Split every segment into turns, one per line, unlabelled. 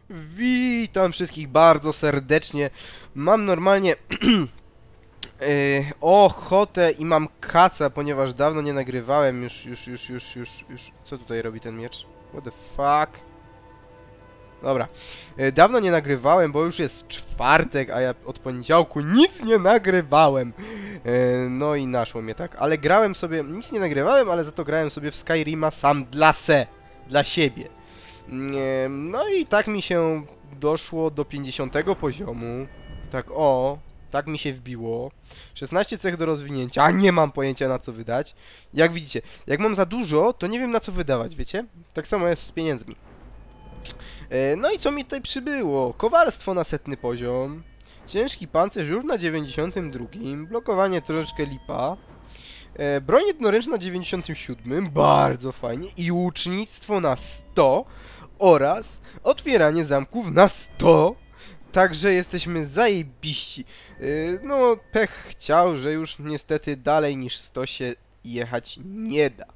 Witam wszystkich bardzo serdecznie. Mam normalnie ochotę i mam kaca, ponieważ dawno nie nagrywałem już. Co tutaj robi ten miecz? What the fuck? Dobra. Dawno nie nagrywałem, bo już jest czwartek, a ja od poniedziałku nic nie nagrywałem. No i naszło mnie, tak? Ale grałem sobie, nic nie nagrywałem, ale za to grałem sobie w Skyrima sam dla siebie. No i tak mi się doszło do 50 poziomu. Tak mi się wbiło. 16 cech do rozwinięcia, a nie mam pojęcia na co wydać. Jak widzicie, jak mam za dużo, to nie wiem na co wydawać, wiecie? Tak samo jest z pieniędzmi. No i co mi tutaj przybyło? Kowalstwo na 100 poziom. Ciężki pancerz już na 92. Blokowanie troszeczkę lipa. Broń jednoręczna na 97. Bardzo fajnie. I łucznictwo na 100. Oraz otwieranie zamków na 100. Także jesteśmy zajebiści. No, pech chciał, że już niestety dalej niż 100 się jechać nie da.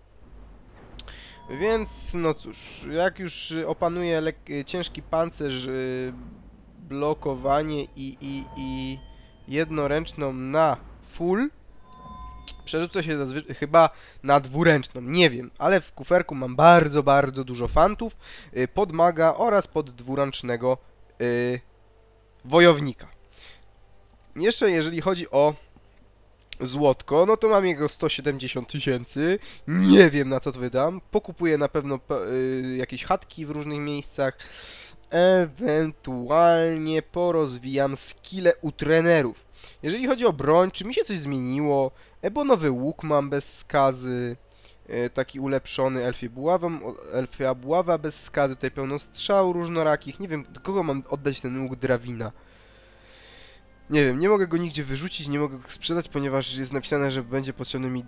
Więc, no cóż, jak już opanuję ciężki pancerz, blokowanie i jednoręczną na full, przerzucę się zazwyczaj chyba na dwuręczną, nie wiem, ale w kuferku mam bardzo dużo fantów, pod maga oraz pod dwuręcznego wojownika. Jeszcze jeżeli chodzi o złotko, no to mam jego 170 000, nie wiem na co to wydam, pokupuję na pewno jakieś chatki w różnych miejscach, ewentualnie porozwijam skille u trenerów. Jeżeli chodzi o broń, czy mi się coś zmieniło? Ebonowy łuk mam bez skazy, taki ulepszony, elfia buława bez skazy, tutaj pełno strzał różnorakich, nie wiem do kogo mam oddać ten łuk Drawina. Nie wiem, nie mogę go nigdzie wyrzucić, nie mogę go sprzedać, ponieważ jest napisane, że będzie potrzebny mi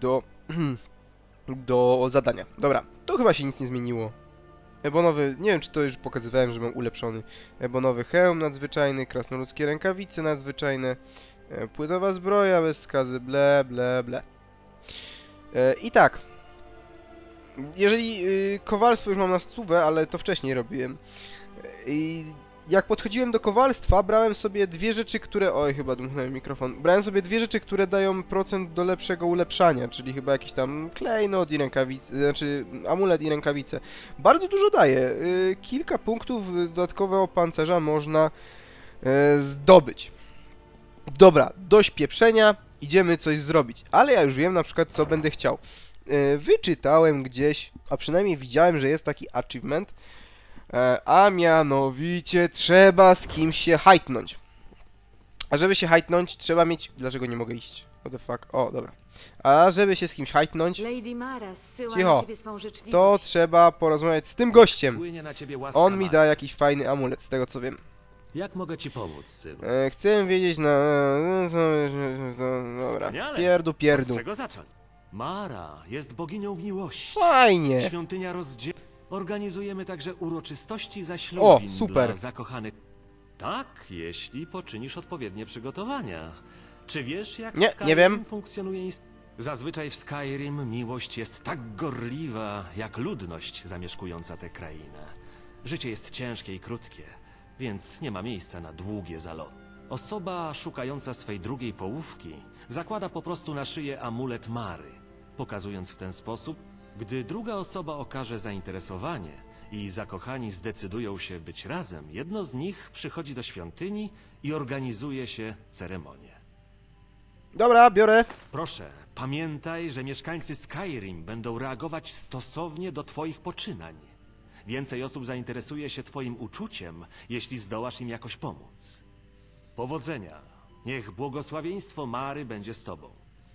do zadania. Dobra, to chyba się nic nie zmieniło. Ebonowy, nie wiem czy to już pokazywałem, że mam ulepszony. Ebonowy hełm nadzwyczajny, krasnoludzkie rękawice nadzwyczajne, płytowa zbroja bez skazy, ble. I tak, jeżeli kowalstwo już mam na stówę, ale to wcześniej robiłem. I jak podchodziłem do kowalstwa, brałem sobie dwie rzeczy, które... Oj, chyba dmuchnąłem mikrofon. Brałem sobie dwie rzeczy, które dają procent do lepszego ulepszania, czyli chyba jakiś tam klejnot i rękawice, znaczy amulet i rękawice. Bardzo dużo daje. Kilka punktów dodatkowego pancerza można zdobyć. Dobra, dość pieprzenia, idziemy coś zrobić. Ale ja już wiem na przykład, co będę chciał. Wyczytałem gdzieś, a przynajmniej widziałem, że jest taki achievement, a mianowicie trzeba z kimś się hajtnąć. A żeby się hajtnąć, trzeba mieć... Dlaczego nie mogę iść? What the fuck? O, dobra. A żeby się z kimś hajtnąć...
Lady Mara zsyła
Cicho.
na ciebie swą życzliwość.
To trzeba porozmawiać z tym gościem.
Spłynie na ciebie łaska
On mi
Mary.
da jakiś fajny amulet, z tego co wiem.
Jak mogę ci pomóc, synu?
Chcę wiedzieć na... Dobra.
Wspaniale.
Pierdu.
Od czego zacząć? Mara jest boginią miłości.
Fajnie.
Świątynia rozdziału. Organizujemy także uroczystości zaślubin
super.
dla zakochanych. Tak, jeśli poczynisz odpowiednie przygotowania. Czy wiesz, jak
Nie,
Skyrim
nie wiem.
funkcjonuje? Zazwyczaj w Skyrim miłość jest tak gorliwa, jak ludność zamieszkująca tę krainę. Życie jest ciężkie i krótkie, więc nie ma miejsca na długie zaloty. Osoba szukająca swej drugiej połówki zakłada po prostu na szyję amulet Mary, pokazując w ten sposób, gdy druga osoba okaże zainteresowanie i zakochani zdecydują się być razem, jedno z nich przychodzi do świątyni i organizuje się ceremonię.
Dobra, biorę.
Proszę, pamiętaj, że mieszkańcy Skyrim będą reagować stosownie do twoich poczynań. Więcej osób zainteresuje się twoim uczuciem, jeśli zdołasz im jakoś pomóc. Powodzenia. Niech błogosławieństwo Mary będzie z tobą.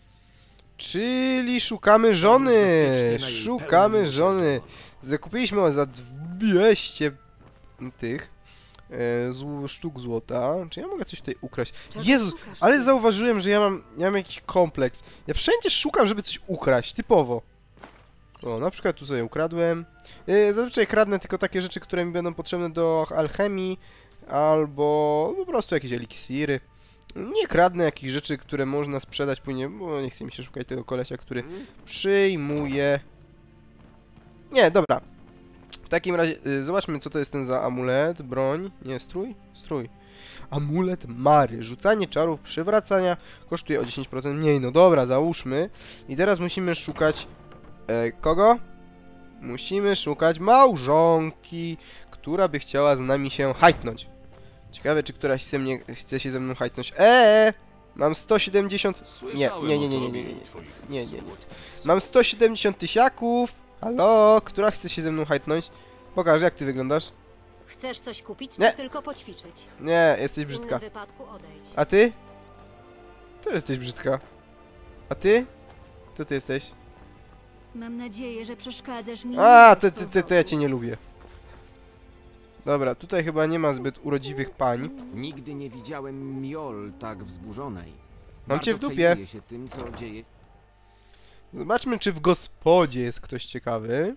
Czyli szukamy żony.
bezpiecznie na jej
Szukamy
pełnym
żony.
usiądzie.
Zakupiliśmy za 200 tych sztuk złota. Czy ja mogę coś tutaj ukraść?
Czego
Jezu,
szukasz,
ale
dziecko?
zauważyłem, że ja mam jakiś kompleks. Ja wszędzie szukam, żeby coś ukraść, typowo. O, na przykład tu sobie ukradłem. Zazwyczaj kradnę tylko takie rzeczy, które mi będą potrzebne do alchemii, albo po prostu jakieś eliksiry. Nie kradnę jakichś rzeczy, które można sprzedać później, bo nie chce mi się szukać tego kolesia, który przyjmuje... Nie, dobra. takim razie, zobaczmy co to jest ten za amulet, broń, nie, strój? Strój. Amulet Mary, rzucanie czarów, przywracania, kosztuje o 10% mniej, no dobra, załóżmy. I teraz musimy szukać, kogo? Musimy szukać małżonki, która by chciała z nami się hajtnąć. Ciekawe, czy któraś chce się ze mną hajtnąć. Mam 170... Nie. Mam 170 tysiaków. Halo, która chce się ze mną hajtnąć? Pokaż, jak ty wyglądasz.
Chcesz coś kupić,
Nie.
czy tylko poćwiczyć?
Nie, jesteś
W
brzydka.
innym wypadku odejdź.
A ty? Też jesteś brzydka. A ty? Kto ty jesteś?
Mam nadzieję, że przeszkadzasz mi.
A, to ja cię nie lubię. Dobra, tutaj chyba nie ma zbyt urodziwych pań.
Nigdy nie widziałem Miol tak wzburzonej.
Mam cię w
Bardzo
dupie.
przejmuję się tym, co dzieje.
Zobaczmy, czy w gospodzie jest ktoś ciekawy.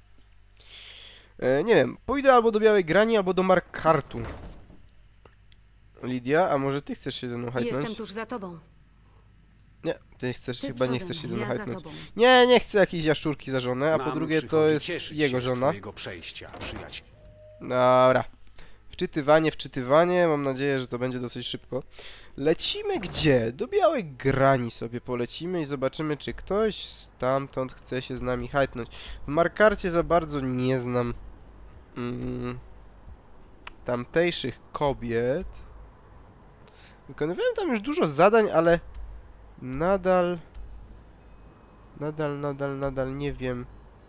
Nie wiem, pójdę albo do Białej Grani, albo do Markartu. Lidia, a może ty chcesz się ze mną hajtnąć?
Jestem tuż za tobą.
Nie, ty chcesz,
Ty
chyba nie
przodem,
chcesz się ze mną
ja za
hajtnąć.
tobą.
Nie, nie chcę jakiejś jaszczurki za żonę, a po
Nam
drugie to
przychodzi
jest
cieszyć
jego
się z
żona.
twojego przejścia, przyjaciel.
Dobra. Wczytywanie, mam nadzieję, że to będzie dosyć szybko. Lecimy gdzie? Do Białej Grani sobie polecimy i zobaczymy, czy ktoś stamtąd chce się z nami hajtnąć. W Markarcie za bardzo nie znam tamtejszych kobiet. Wykonywałem tam już dużo zadań, ale nadal nie wiem.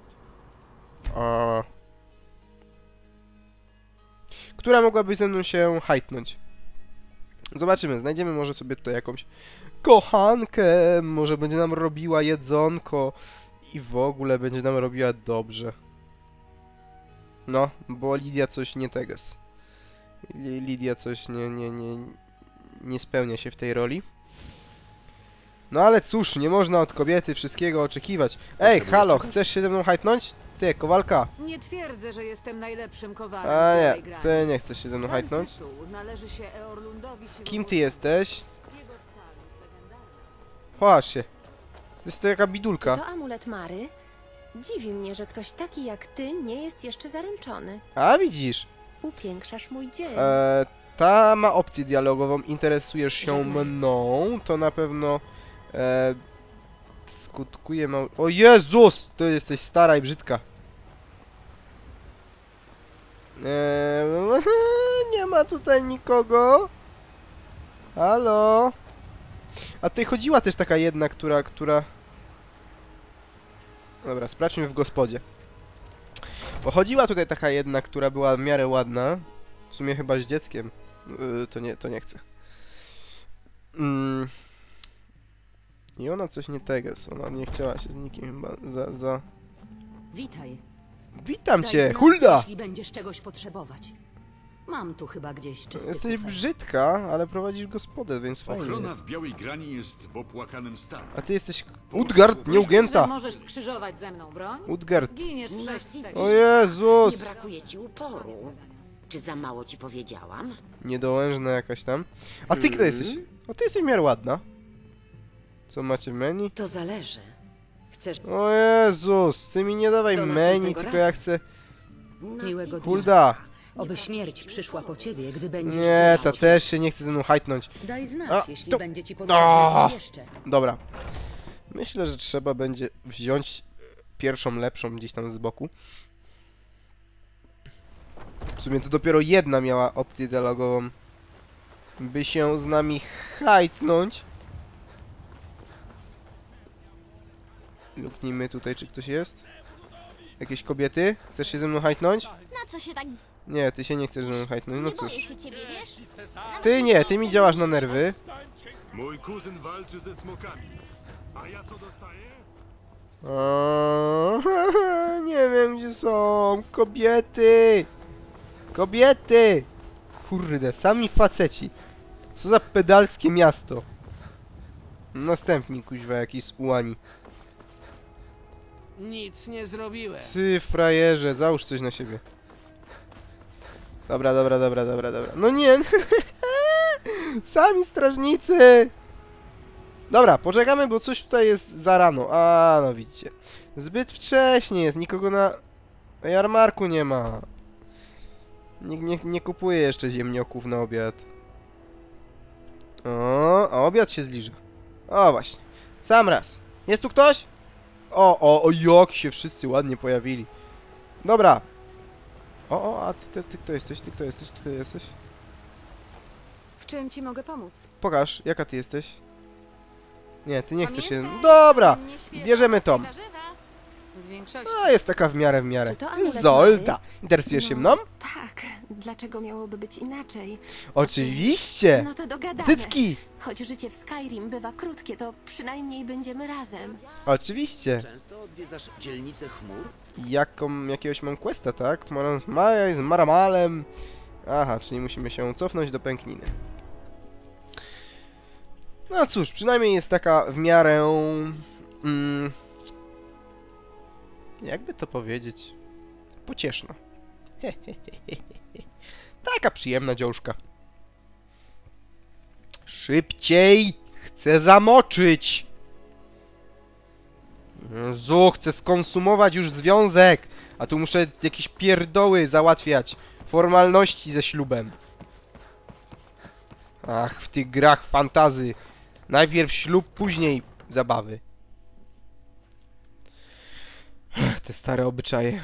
Która mogłaby ze mną się hajtnąć? Zobaczymy, znajdziemy może sobie tutaj jakąś kochankę, może będzie nam robiła jedzonko i w ogóle będzie nam robiła dobrze. No, bo Lidia coś nie teges. Lidia coś nie spełnia się w tej roli. No ale cóż, nie można od kobiety wszystkiego oczekiwać. Ej, halo, chcesz się ze mną hajtnąć? Ty, kowalka.
Nie twierdzę, że jestem najlepszym kowalem
A
w
nie,
Białej Grani.
ty nie chcesz się ze mną
Ten
hajtnąć?
tytuł należy się Eorlundowi
Kim ty jesteś?
Jego stal jest legendarny.
Patrz się. Jest to jaka bidulka.
To amulet Mary? Dziwi mnie, że ktoś taki jak ty nie jest jeszcze zaręczony.
A widzisz.
Upiększasz mój dzień.
Ta ma opcję dialogową, interesujesz się
Żadnej.
mną, to na pewno skutkuje mał... O Jezus! To jesteś stara i brzydka. Nie ma tutaj nikogo. Halo? A tutaj chodziła też taka jedna, która... Dobra, sprawdźmy w gospodzie. Pochodziła tutaj taka jedna, która była w miarę ładna. W sumie chyba z dzieckiem. To nie chcę. I ona coś nie teges. Ona nie chciała się z nikim chyba
Witaj.
Witam
Daj
cię,
znać,
Hulda!
jeśli będziesz czegoś potrzebować. Mam tu chyba gdzieś czysty
Jesteś
kufer.
brzydka, ale prowadzisz gospodę, więc fajnie
Ochrona
jest.
w Białej Grani jest w opłakanym stanie.
A ty jesteś Utgard,
Myślisz, że
nieugięta!
możesz skrzyżować ze mną broń?
Utgard.
Zginiesz w 6 sekund.
O Jezus!
Nie brakuje ci uporu. Czy za mało ci powiedziałam?
Niedołężna jakaś tam. A ty kto jesteś? O, ty jesteś w miarę ładna. Co macie w menu?
To zależy. Chcesz
O Jezus, ty mi nie dawaj
Do
menu,
następnego
tylko ja
razu.
chcę...
Miłego dnia.
Hulda!
Oby śmierć przyszła po ciebie, gdy będziesz
Nie,
cię
ta
żyć.
też się nie chce ze mną hajtnąć.
Daj znać,
A,
jeśli
to-
będzie ci potrzebne coś jeszcze.
Dobra. Myślę, że trzeba będzie wziąć pierwszą lepszą gdzieś tam z boku. W sumie to dopiero jedna miała opcję dialogową, by się z nami hajtnąć. Luknijmy tutaj, czy ktoś jest. Jakieś kobiety? Chcesz się ze mną hajtnąć?
Na co się tak...
Nie, ty się nie chcesz ze mną hajtnąć, no
Nie boję
cóż.
się ciebie, wiesz?
Ty nie, ty mi działasz na nerwy.
Mój kuzyn walczy ze smokami. A ja co dostaję?
O, nie wiem gdzie są kobiety. Kobiety. Kurde, sami faceci. Co za pedalskie miasto. Następni kuźwa jakiś z ułani.
Nic nie zrobiłem.
Ty frajerze, załóż coś na siebie. Dobra. No nie. Sami strażnicy. Dobra, poczekamy, bo coś tutaj jest za rano. A, no widzicie. Zbyt wcześnie jest, nikogo na Jarmarku nie ma. Nikt nie kupuje jeszcze ziemnioków na obiad. O, a obiad się zbliża. O, właśnie. Sam raz. Jest tu ktoś? O, jak się wszyscy ładnie pojawili. Dobra. A ty kto jesteś? Ty kto jesteś? Ty kto jesteś?
W czym ci mogę pomóc?
Pokaż, jaka ty jesteś? Nie, ty nie chcesz się...
Pamiętaj,
Dobra,
codziennie świeże
bierzemy
owoce
tą.
i warzywa. W większości.
No, jest taka w miarę.
Czy to amulet
Zolda.
Mary?
Interesujesz się
No,
mną?
Tak. Dlaczego miałoby być inaczej?
Oczywiście!
No to dogadane.
Cycki!
Choć życie w Skyrim bywa krótkie, to przynajmniej będziemy razem.
Oczywiście.
Często odwiedzasz dzielnicę chmur?
Jakiegoś mam questa, tak? Maja z Maramalem. Aha, czyli musimy się cofnąć do pękniny. No cóż, przynajmniej jest taka w miarę... jakby to powiedzieć? Pocieszna. Taka przyjemna dziążka. Szybciej! Chcę zamoczyć! Jezu, chcę skonsumować już związek! A tu muszę jakieś pierdoły załatwiać. Formalności ze ślubem. Ach, w tych grach fantazy. Najpierw ślub, później zabawy. Ech, te stare obyczaje.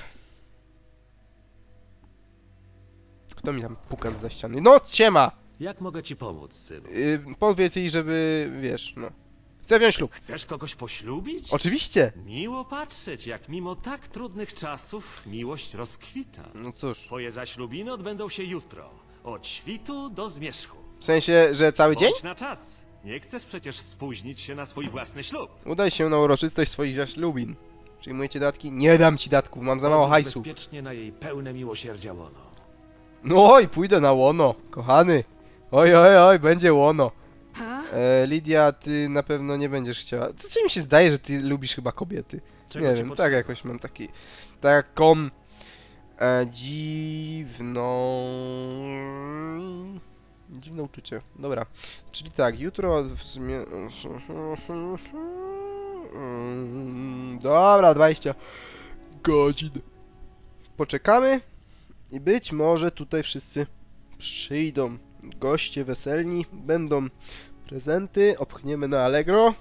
Kto mi tam puka zza ściany? No, siema!
Jak mogę ci pomóc, synu?
Powiedz jej, żeby, wiesz, no... Chcę wziąć ślub.
Chcesz kogoś poślubić?
Oczywiście!
Miło patrzeć, jak mimo tak trudnych czasów miłość rozkwita.
No cóż,
Twoje zaślubiny odbędą się jutro, od świtu do zmierzchu.
w sensie, że cały dzień?
Bądź na czas. Nie chcesz przecież spóźnić się na swój własny ślub.
Udaj się na uroczystość swoich zaślubin. Przyjmujecie datki? Nie dam ci datków, mam za mało
Powódź
hajsu.
bezpiecznie na jej pełne miłosierdzia łono.
No oj, pójdę na łono, kochany. Oj, będzie łono.
Ha?
Lidia, ty na pewno nie będziesz chciała. To czy mi się zdaje, że ty lubisz chyba kobiety?
Czego
Nie
ci
wiem,
potrzeba?
tak jakoś mam taki... Taką... dziwną... Dziwne uczucie. Dobra. Czyli tak, jutro w sumie... Dobra, 20 godzin. Poczekamy i być może tutaj wszyscy przyjdą. Goście weselni, będą prezenty, opchniemy na Allegro.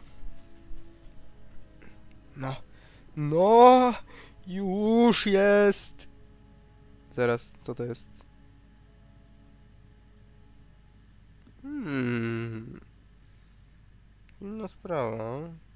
No, już jest. Zaraz, co to jest? Inna sprawa.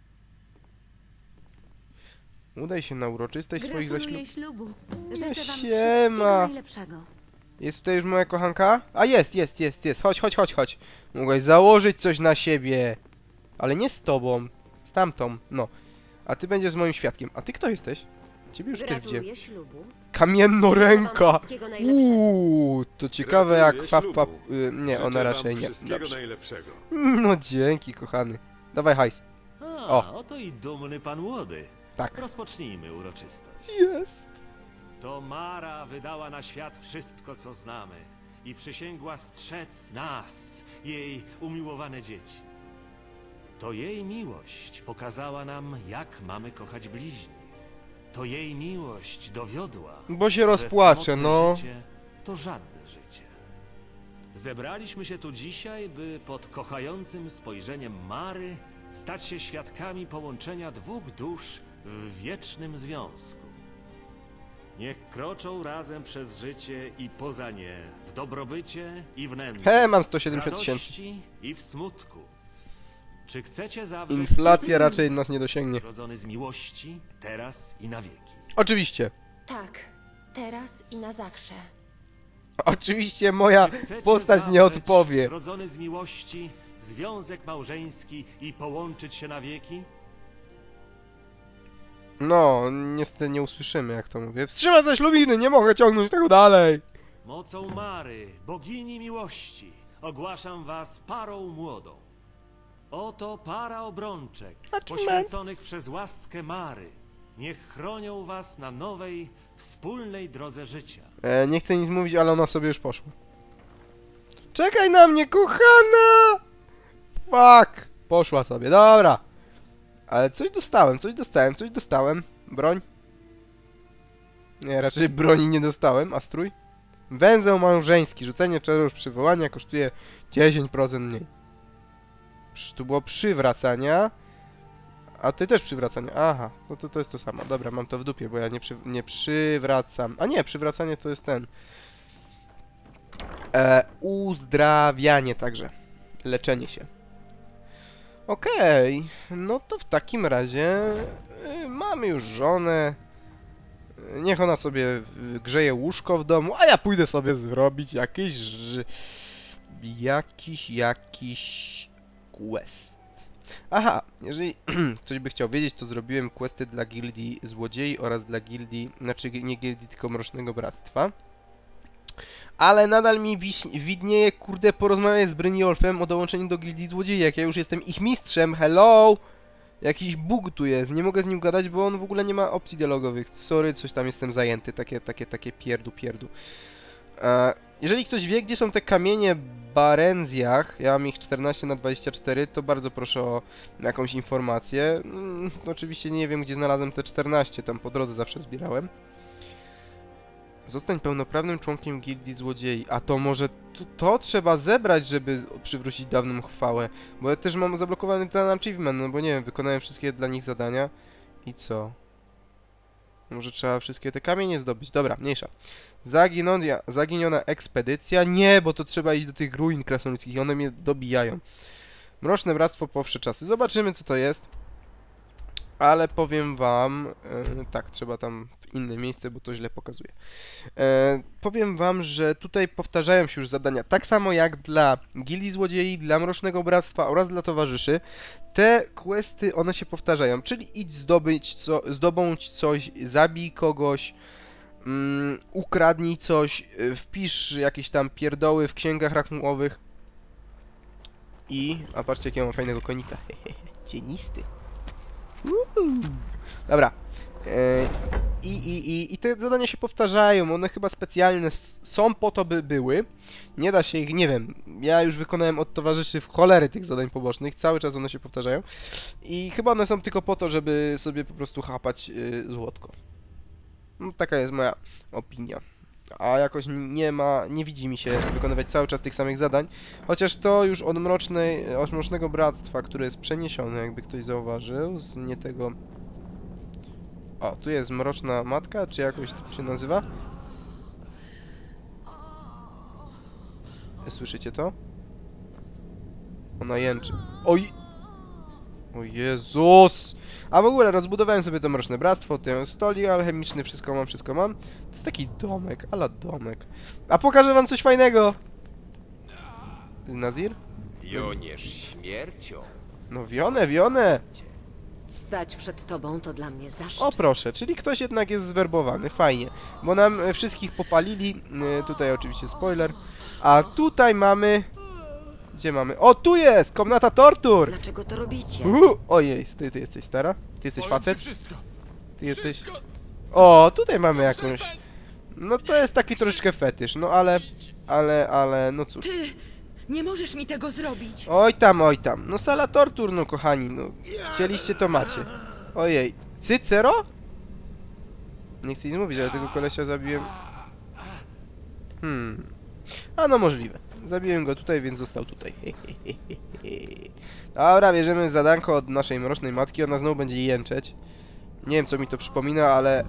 Udaj się na uroczystość swoich
Gratuluję ślubu. Życzę wam
siema.
wszystkiego najlepszego.
Jest tutaj już moja kochanka? A jest. Chodź. Mogłaś założyć coś na siebie. Ale nie z tobą. Z tamtą, no. A ty będziesz moim świadkiem. A ty kto jesteś? Ciebie już ktoś gdzie?
Gratuluję ślubu.
Kamiennoręka!
Wszystkiego najlepszego.
To ciekawe jak
Gratuluję
Fap...
ślubu.
nie,
Życzę
ona
wam
raczej nie.
Wszystkiego
Dobrze.
najlepszego.
No dzięki, kochany. Dawaj hajs.
Oto i dumny pan młody.
Tak.
Rozpocznijmy uroczystość.
Jest.
To Mara wydała na świat wszystko, co znamy i przysięgła strzec nas, jej umiłowane dzieci. To jej miłość pokazała nam, jak mamy kochać bliźnich. To jej miłość dowiodła,
Bo się
że
rozpłaczę,
samotne
no.
życie to żadne życie. Zebraliśmy się tu dzisiaj, by pod kochającym spojrzeniem Mary stać się świadkami połączenia dwóch dusz w wiecznym związku. Niech kroczą razem przez życie i poza nie, w dobrobycie i w nędzy,
Mam
w
170 000.
radości i w smutku. Czy chcecie zawrzeć
Inflacja raczej nas nie dosięgnie.
zrodzony z miłości, teraz i na wieki?
Oczywiście.
Tak. Teraz i na zawsze.
Oczywiście moja
Czy chcecie
postać nie
zawrzeć
odpowie.
zrodzony z miłości, związek małżeński i połączyć się na wieki?
No, niestety nie usłyszymy, jak to mówię. Wstrzymać zaślubiny, nie mogę ciągnąć tego dalej.
Mocą Mary, bogini miłości, ogłaszam was parą młodą. Oto para obrączek, poświęconych przez łaskę Mary. Niech chronią was na nowej, wspólnej drodze życia.
Nie chcę nic mówić, ale ona sobie już poszła. Czekaj na mnie, kochana! Fuck! Poszła sobie, dobra. Ale coś dostałem. Broń. Nie, raczej broni nie dostałem, a strój? Węzeł małżeński. Rzucenie czarów przywołania kosztuje 10% mniej. Tu było przywracania. A tutaj też przywracanie. Aha, no to jest to samo. Dobra, mam to w dupie, bo ja nie przywracam. A nie, przywracanie to jest ten. Uzdrawianie także. Leczenie się. Okej, no to w takim razie mamy już żonę. Niech ona sobie grzeje łóżko w domu, a ja pójdę sobie zrobić jakiś quest. Aha, jeżeli ktoś by chciał wiedzieć, to zrobiłem questy dla gildii złodziei oraz dla gildii, znaczy nie gildii, tylko Mrocznego Bractwa. Ale nadal mi widnieje, kurde, porozmawiać z Brynjolfem o dołączeniu do gildii złodziei, jak ja już jestem ich mistrzem, hello! Jakiś bug tu jest, nie mogę z nim gadać, bo on w ogóle nie ma opcji dialogowych. Sorry, coś tam jestem zajęty, takie pierdu. Jeżeli ktoś wie, gdzie są te kamienie Barenzjach, ja mam ich 14/24, to bardzo proszę o jakąś informację. Oczywiście nie wiem, gdzie znalazłem te 14, tam po drodze zawsze zbierałem. Zostań pełnoprawnym członkiem gildii złodziei. A to może to trzeba zebrać, żeby przywrócić dawną chwałę. Bo ja też mam zablokowany ten achievement, no bo nie wiem, wykonałem wszystkie dla nich zadania. I co? Może trzeba wszystkie te kamienie zdobyć. Dobra, mniejsza. Zaginiona ekspedycja. Nie, bo to trzeba iść do tych ruin krasnoludzkich i one mnie dobijają. Mroczne Bractwo, powsze czasy. Zobaczymy, co to jest. Ale powiem wam... tak, trzeba tam w inne miejsce, bo to źle pokazuje. Powiem wam, że tutaj powtarzają się już zadania. Tak samo jak dla Gildii Złodziei, dla Mrocznego Bractwa oraz dla Towarzyszy. Te questy, one się powtarzają. Czyli idź zdobądź coś, zabij kogoś, ukradnij coś, wpisz jakieś tam pierdoły w księgach rachunkowych. A patrzcie, jakiego mam fajnego konika. Cienisty. Dobra. I te zadania się powtarzają, one chyba specjalne są po to, by były. Nie da się ich, nie wiem, ja już wykonałem od towarzyszy w cholery tych zadań pobocznych, cały czas one się powtarzają. I chyba one są tylko po to, żeby sobie po prostu chapać złotko. No, taka jest moja opinia. A jakoś nie widzi mi się wykonywać cały czas tych samych zadań. Chociaż to już od Mrocznego Bractwa, które jest przeniesione, jakby ktoś zauważył, z nie tego... O, tu jest Mroczna Matka, czy jakoś tak się nazywa? Słyszycie to? Ona jęczy. Oj! O Jezus! A w ogóle rozbudowałem sobie to Mroczne Bractwo, ten stolik alchemiczny, wszystko mam. To jest taki domek, ala domek. A pokażę wam coś fajnego! Ty, Nazir?
Joniesz śmiercią.
No wionę!
Stać przed tobą to dla mnie zaszczyt.
O proszę, czyli ktoś jednak jest zwerbowany, fajnie. Bo nam wszystkich popalili, tutaj oczywiście spoiler. A tutaj mamy... Gdzie mamy? O, tu jest! Komnata tortur!
Dlaczego to robicie?
Ojej, ty jesteś stara? Ty jesteś facet? Ty jesteś... O, tutaj mamy jakąś... No to jest taki troszeczkę fetysz, no ale, no cóż.
Ty nie możesz mi tego zrobić.
Oj tam. No sala tortur, no kochani, no. Chcieliście, to macie. Ojej. Cycero? Nie chcę nic mówić, ale tego kolesia zabiłem... A no możliwe. Zabiłem go tutaj, więc został tutaj. Dobra, bierzemy zadanko od naszej Mrocznej Matki. Ona znowu będzie jęczeć. Nie wiem, co mi to przypomina, ale...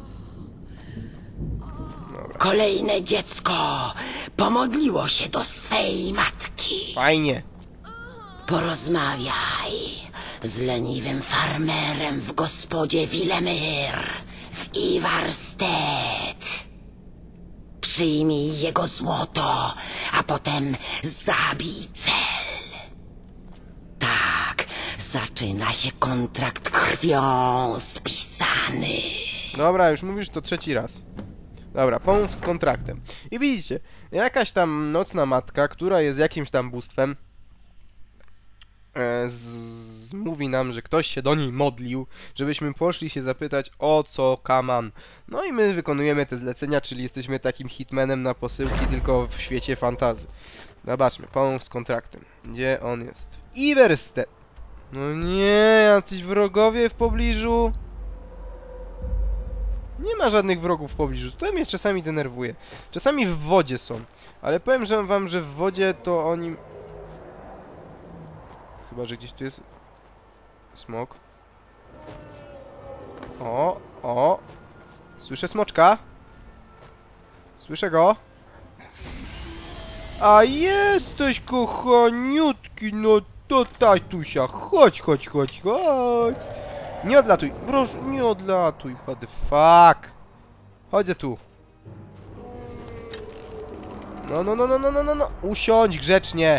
Dobra.
Kolejne dziecko pomodliło się do swej matki.
Fajnie.
Porozmawiaj z leniwym farmerem w gospodzie Willemyr w Ivarstead. Przyjmij jego złoto, a potem zabij cel. Tak, zaczyna się kontrakt krwią spisany.
Dobra, już mówisz to trzeci raz. Dobra, pomów z kontraktem. I widzicie, jakaś tam nocna matka, która jest jakimś tam bóstwem, mówi nam, że ktoś się do niej modlił, żebyśmy poszli się zapytać, o co kaman. No i my wykonujemy te zlecenia, czyli jesteśmy takim hitmanem na posyłki, tylko w świecie fantazy. Zobaczmy, pomów z kontraktem. Gdzie on jest? W Ivarstead. No nie, jacyś wrogowie w pobliżu. Nie ma żadnych wrogów w pobliżu. To mnie czasami denerwuje. Czasami w wodzie są. Ale powiem wam, że w wodzie to oni... Chyba, że gdzieś tu jest... Smok. O! Słyszę smoczka. Słyszę go. A jesteś, kochaniutki, no to tatusia. Chodź. Nie odlatuj, proszę, nie odlatuj, what the fuck. Chodzę tu. No. Usiądź grzecznie.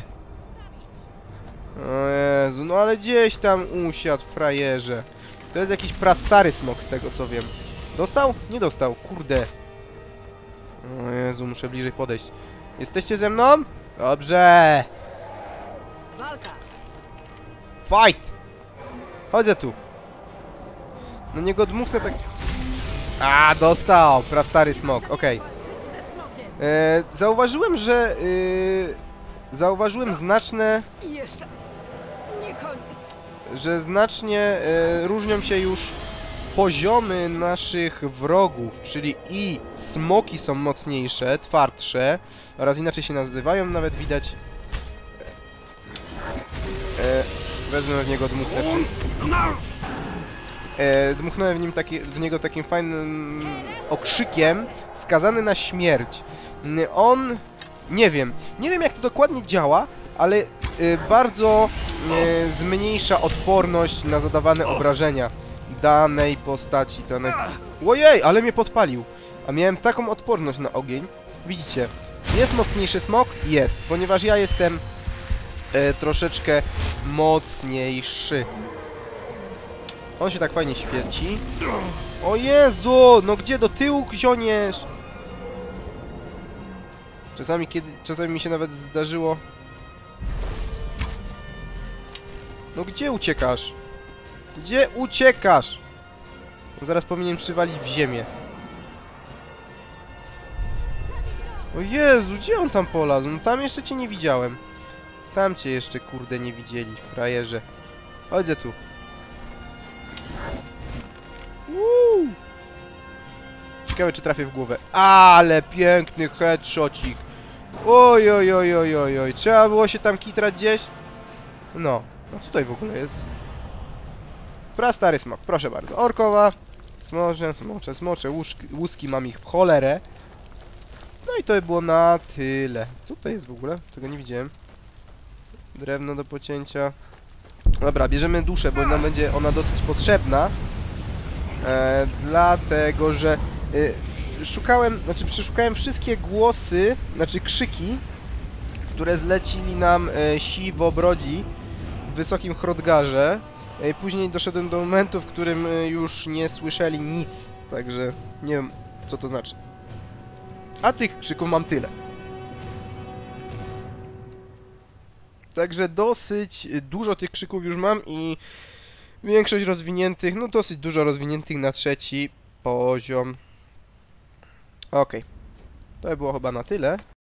O Jezu, no ale gdzieś tam usiadł, frajerze. To jest jakiś prastary smok z tego co wiem. Dostał? Nie dostał, kurde. O Jezu, muszę bliżej podejść. Jesteście ze mną? Dobrze.
Walka!
Fight! Chodzę tu. No nie go dmuchnę tak... A, dostał! Prastary smok, okej. Zauważyłem, że... zauważyłem znaczne...
I jeszcze nie koniec.
Że znacznie różnią się już poziomy naszych wrogów, czyli i smoki są mocniejsze, twardsze oraz inaczej się nazywają, nawet widać. Wezmę w niego dmuchnę. Dmuchnąłem w niego takim fajnym okrzykiem, skazany na śmierć. On... Nie wiem jak to dokładnie działa, ale bardzo zmniejsza odporność na zadawane obrażenia danej postaci. Ojej, ale mnie podpalił. A miałem taką odporność na ogień. Widzicie, jest mocniejszy smok? Jest, ponieważ ja jestem troszeczkę mocniejszy. On się tak fajnie świeci. O Jezu, no gdzie do tyłu zioniesz? Czasami mi się nawet zdarzyło. No gdzie uciekasz? Gdzie uciekasz? No zaraz powinien przywalić w ziemię. O Jezu, gdzie on tam polazł? No tam jeszcze cię nie widziałem. Tam cię jeszcze, kurde, nie widzieli, frajerze. Chodzę tu. Ciekawe, czy trafię w głowę. Ale piękny headshotcik. Oj. Trzeba było się tam kitrać gdzieś? No. No co tutaj w ogóle jest? Prastary smok, proszę bardzo. Orkowa. Smocze, łuski mam ich w cholerę. No i to by było na tyle. Co to jest w ogóle? Tego nie widziałem. Drewno do pocięcia. Dobra, bierzemy duszę, bo nam będzie ona dosyć potrzebna. Dlatego, że przeszukałem wszystkie głosy, znaczy krzyki, które zlecili nam siwobrodzi w Wysokim Hrodgarze. Później doszedłem do momentu, w którym już nie słyszeli nic, także nie wiem, co to znaczy. A tych krzyków mam tyle. Także dosyć dużo tych krzyków już mam i większość rozwiniętych, no dosyć dużo rozwiniętych na 3. poziom. Okej. To by było chyba na tyle.